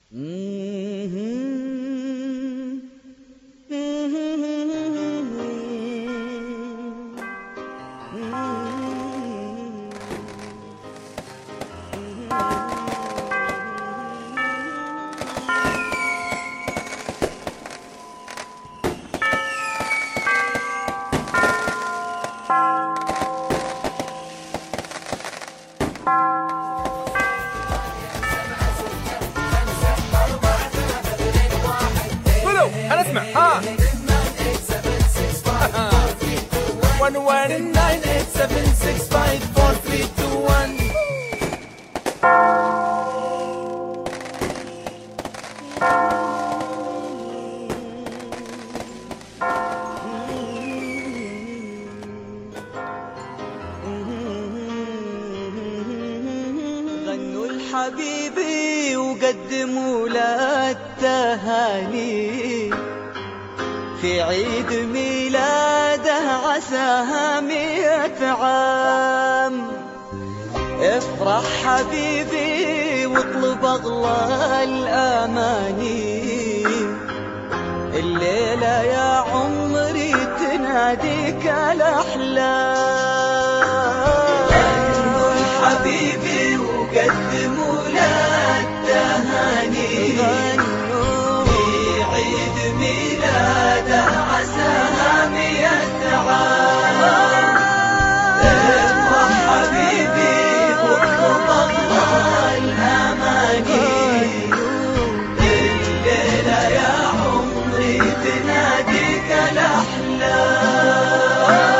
أنا أسمع ها 11987654321 غنوا لحبيبي وقدموا له التهاني في عيد ميلاده عساها 100 عام. افرح حبيبي واطلب اغلى الاماني، الليله يا عمري تناديك الاحلام. غنوا لحبيبي وقدموا له التهاني في عيد ميلاده عساها 100 عام. افرح حبيبي واطلب اغلى الاماني، الليله يا عمري تناديك الاحلام.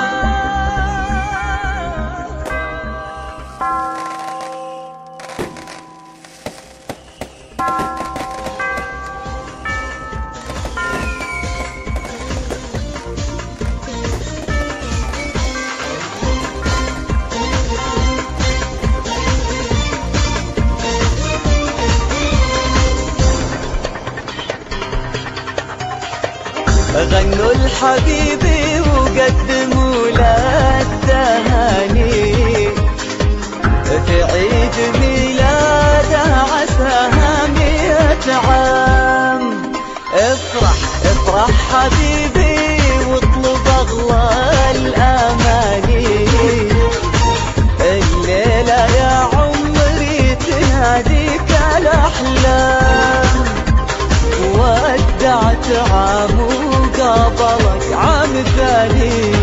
غنوا لحبيبي وقدموا له التهاني في عيد ميلاده عساها 100 عام. افرح حبيبي واطلب اغلى الاماني، الليله يا عمري تناديك الاحلام. ودعت عام وقابلك عام ثاني،